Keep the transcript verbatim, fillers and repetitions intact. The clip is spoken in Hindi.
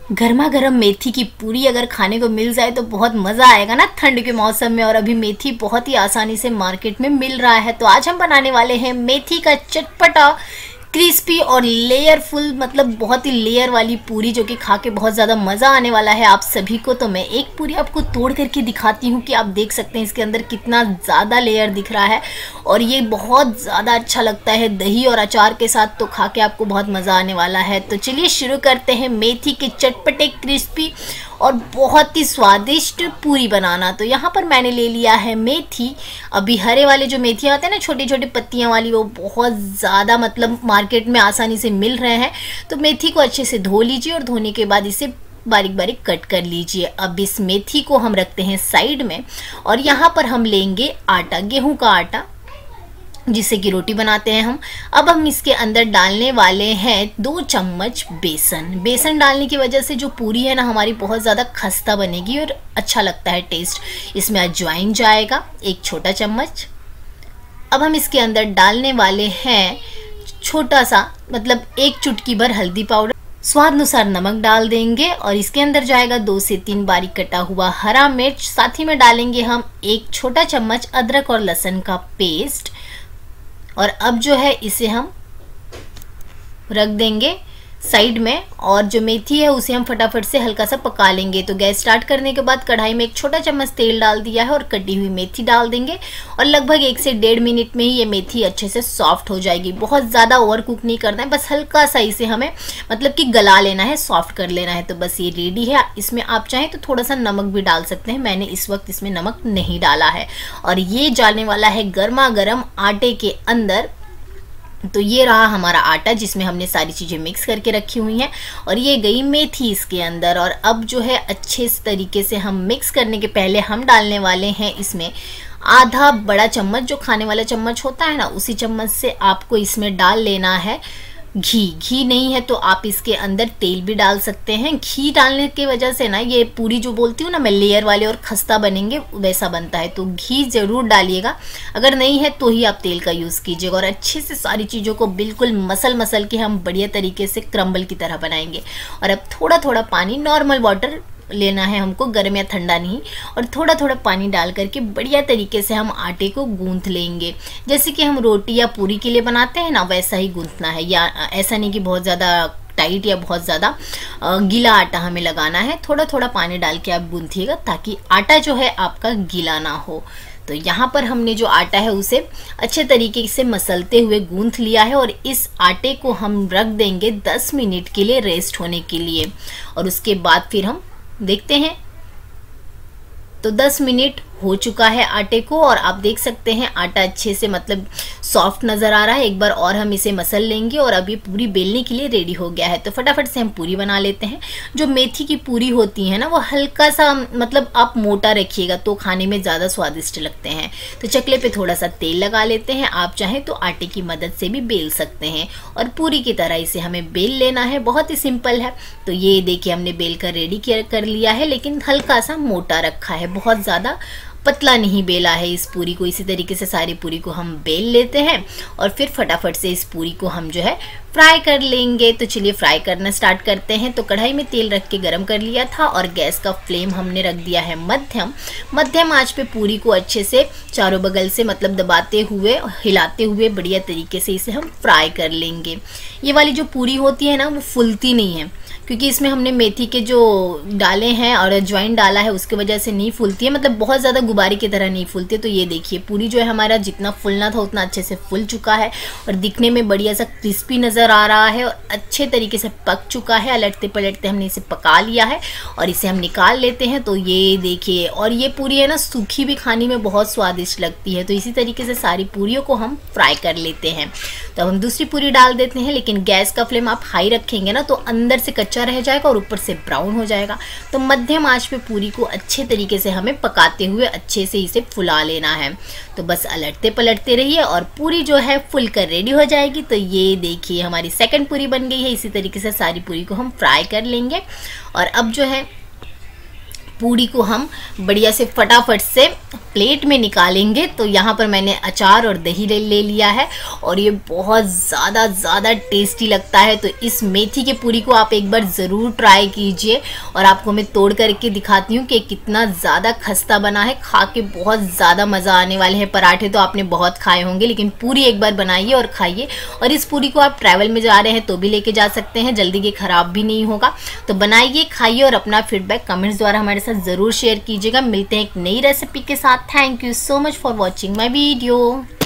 गर्मा गर्म मेथी की पूरी अगर खाने को मिल जाए तो बहुत मज़ा आएगा ना ठंड के मौसम में। और अभी मेथी बहुत ही आसानी से मार्केट में मिल रहा है। तो आज हम बनाने वाले हैं मेथी का चटपटा क्रिस्पी और लेयरफुल, मतलब बहुत ही लेयर वाली पूरी, जो कि खा के बहुत ज़्यादा मज़ा आने वाला है आप सभी को। तो मैं एक पूरी आपको तोड़ करके दिखाती हूँ कि आप देख सकते हैं इसके अंदर कितना ज़्यादा लेयर दिख रहा है। और ये बहुत ज़्यादा अच्छा लगता है दही और अचार के साथ, तो खा के आपको बहुत मज़ा आने वाला है। तो चलिए शुरू करते हैं मेथी के चटपटे क्रिस्पी और बहुत ही स्वादिष्ट पूरी बनाना। तो यहाँ पर मैंने ले लिया है मेथी। अभी हरे वाले जो मेथी आते हैं ना, छोटी छोटी पत्तियाँ वाली, वो बहुत ज़्यादा मतलब मार्केट में आसानी से मिल रहे हैं। तो मेथी को अच्छे से धो लीजिए और धोने के बाद इसे बारीक बारीक कट कर लीजिए। अब इस मेथी को हम रखते हैं साइड में और यहाँ पर हम लेंगे आटा, गेहूं का आटा, जिससे कि रोटी बनाते हैं हम। अब हम इसके अंदर डालने वाले हैं दो चम्मच बेसन। बेसन डालने की वजह से जो पूरी है ना हमारी, बहुत ज़्यादा खस्ता बनेगी और अच्छा लगता है टेस्ट। इसमें अजवाइन जाएगा एक छोटा चम्मच। अब हम इसके अंदर डालने वाले हैं छोटा सा, मतलब एक चुटकी भर हल्दी पाउडर, स्वाद अनुसार नमक डाल देंगे और इसके अंदर जाएगा दो से तीन बारीक कटा हुआ हरा मिर्च। साथ ही में डालेंगे हम एक छोटा चम्मच अदरक और लहसुन का पेस्ट। और अब जो है इसे हम रख देंगे साइड में और जो मेथी है उसे हम फटाफट से हल्का सा पका लेंगे। तो गैस स्टार्ट करने के बाद कढ़ाई में एक छोटा चम्मच तेल डाल दिया है और कटी हुई मेथी डाल देंगे और लगभग एक से डेढ़ मिनट में ही ये मेथी अच्छे से सॉफ्ट हो जाएगी। बहुत ज़्यादा ओवर कुक नहीं करना है, बस हल्का सा इसे हमें मतलब कि गला लेना है, सॉफ्ट कर लेना है। तो बस ये रेडी है। इसमें आप चाहें तो थोड़ा सा नमक भी डाल सकते हैं, मैंने इस वक्त इसमें नमक नहीं डाला है। और ये जाने वाला है गर्मा गर्म आटे के अंदर। तो ये रहा हमारा आटा जिसमें हमने सारी चीज़ें मिक्स करके रखी हुई हैं और ये गई मेथी इसके अंदर। और अब जो है अच्छे तरीके से हम मिक्स करने के पहले हम डालने वाले हैं इसमें आधा बड़ा चम्मच, जो खाने वाला चम्मच होता है ना, उसी चम्मच से आपको इसमें डाल लेना है घी। घी नहीं है तो आप इसके अंदर तेल भी डाल सकते हैं। घी डालने की वजह से ना ये पूरी जो बोलती हूँ ना मैं, लेयर वाले और खस्ता बनेंगे, वैसा बनता है। तो घी ज़रूर डालिएगा, अगर नहीं है तो ही आप तेल का यूज़ कीजिएगा। और अच्छे से सारी चीज़ों को बिल्कुल मसल मसल के हम बढ़िया तरीके से क्रम्बल की तरह बनाएंगे। और अब थोड़ा थोड़ा पानी, नॉर्मल वाटर लेना है हमको, गर्म या ठंडा नहीं, और थोड़ा थोड़ा पानी डाल करके बढ़िया तरीके से हम आटे को गूंथ लेंगे। जैसे कि हम रोटी या पूरी के लिए बनाते हैं ना, वैसा ही गूंथना है। या ऐसा नहीं कि बहुत ज़्यादा टाइट या बहुत ज़्यादा गीला आटा हमें लगाना है। थोड़ा थोड़ा पानी डाल के आप गूंथिएगा ताकि आटा जो है आपका गीला ना हो। तो यहाँ पर हमने जो आटा है उसे अच्छे तरीके से मसलते हुए गूंथ लिया है और इस आटे को हम रख देंगे दस मिनट के लिए रेस्ट होने के लिए। और उसके बाद फिर हम देखते हैं। तो दस मिनट हो चुका है आटे को और आप देख सकते हैं आटा अच्छे से मतलब सॉफ्ट नज़र आ रहा है। एक बार और हम इसे मसल लेंगे और अब ये पूरी बेलने के लिए रेडी हो गया है। तो फटाफट से हम पूरी बना लेते हैं। जो मेथी की पूरी होती है ना, वो हल्का सा मतलब आप मोटा रखिएगा तो खाने में ज़्यादा स्वादिष्ट लगते हैं। तो चकले पे थोड़ा सा तेल लगा लेते हैं। आप चाहें तो आटे की मदद से भी बेल सकते हैं और पूरी की तरह इसे हमें बेल लेना है। बहुत ही सिंपल है। तो ये देखिए हमने बेल कर रेडी कर लिया है, लेकिन हल्का सा मोटा रखा है, बहुत ज़्यादा पतला नहीं बेला है इस पूरी को। इसी तरीके से सारी पूरी को हम बेल लेते हैं और फिर फटाफट से इस पूरी को हम जो है फ्राई कर लेंगे। तो चलिए फ्राई करना स्टार्ट करते हैं। तो कढ़ाई में तेल रख के गरम कर लिया था और गैस का फ्लेम हमने रख दिया है मध्यम। मध्यम आंच पे पूरी को अच्छे से चारों बगल से मतलब दबाते हुए, हिलाते हुए बढ़िया तरीके से इसे हम फ्राई कर लेंगे। ये वाली जो पूरी होती है ना, वो फूलती नहीं है क्योंकि इसमें हमने मेथी के जो डाले हैं और अजवाइन डाला है, उसकी वजह से नहीं फूलती है, मतलब बहुत ज़्यादा गुब्बारे की तरह नहीं फूलती है। तो ये देखिए पूरी जो है हमारा जितना फूलना था उतना अच्छे से फूल चुका है और दिखने में बढ़िया सा क्रिस्पी नज़र आ रहा है और अच्छे तरीके से पक चुका है। अलटते पलटते हमने इसे पका लिया है और इसे हम निकाल लेते हैं। तो ये देखिए, और ये पूरी है ना सूखी भी खाने में बहुत स्वादिष्ट लगती है। तो इसी तरीके से सारी पूरियों को हम फ्राई कर लेते हैं। तो अब हम दूसरी पूरी डाल देते हैं, लेकिन गैस का फ्लेम आप हाई रखेंगे ना तो अंदर से कच्चा रह जाएगा और ऊपर से ब्राउन हो जाएगा। तो मध्यम आंच पे पूरी को अच्छे तरीके से हमें पकाते हुए अच्छे से इसे फुला लेना है। तो बस अलटते पलटते रहिए और पूरी जो है फुल कर रेडी हो जाएगी। तो ये देखिए हमारी सेकंड पूरी बन गई है। इसी तरीके से सारी पूरी को हम फ्राई कर लेंगे और अब जो है पूरी को हम बढ़िया से फटाफट से प्लेट में निकालेंगे। तो यहाँ पर मैंने अचार और दही ले लिया है और ये बहुत ज़्यादा ज़्यादा टेस्टी लगता है। तो इस मेथी के पूरी को आप एक बार ज़रूर ट्राई कीजिए और आपको मैं तोड़ करके दिखाती हूँ कि कितना ज़्यादा खस्ता बना है। खा के बहुत ज़्यादा मज़ा आने वाले हैं। पराठे तो आपने बहुत खाए होंगे, लेकिन पूरी एक बार बनाइए और खाइए। और इस पूरी को आप ट्रैवल में जा रहे हैं तो भी लेके जा सकते हैं, जल्दी ये ख़राब भी नहीं होगा। तो बनाइए, खाइए और अपना फीडबैक कमेंट्स द्वारा हमारे साथ ज़रूर शेयर कीजिएगा। मिलते हैं एक नई रेसिपी के साथ। Thank you so much for watching my video.